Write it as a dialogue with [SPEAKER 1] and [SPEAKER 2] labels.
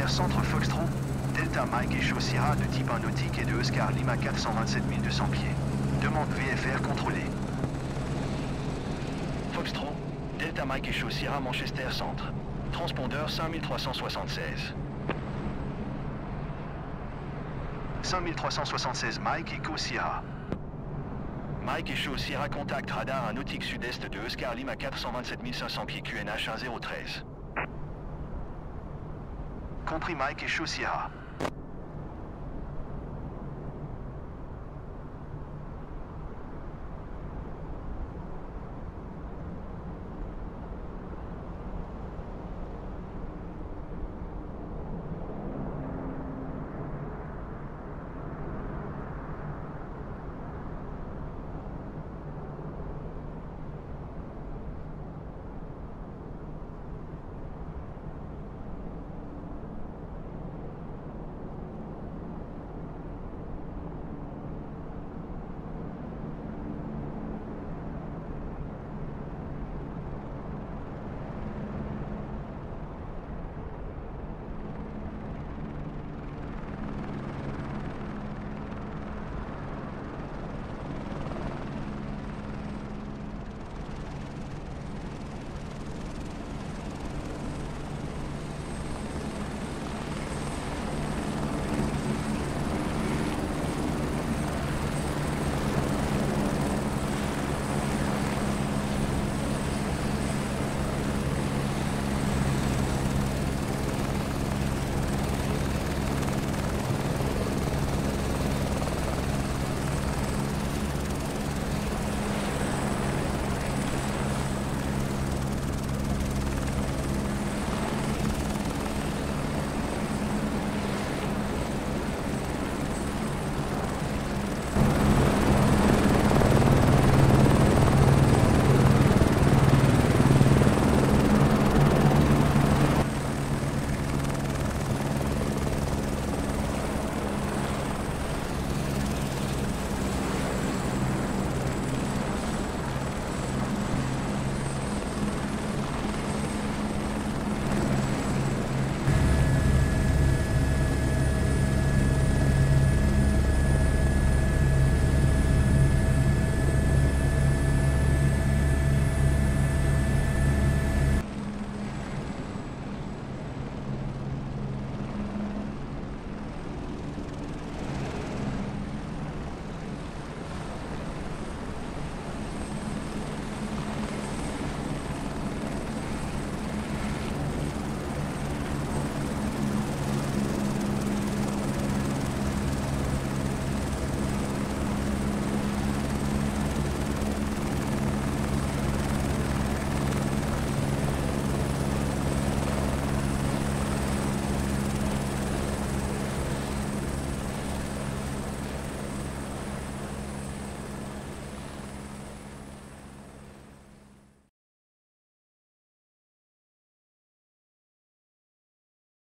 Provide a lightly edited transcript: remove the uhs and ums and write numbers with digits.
[SPEAKER 1] Manchester Centre Foxtrot, Delta Mike Echo Sierra de type nautique et de Oscar Lima 427 200 pieds. Demande VFR contrôlée. Foxtrot, Delta Mike Echo Sierra Manchester Centre. Transpondeur 5376. 5376 Mike Echo Sierra. Mike Echo Sierra contact radar à nautique sud-est de Oscar Lima 427 500 pieds QNH 1013. Compris Mike Echo Sierra.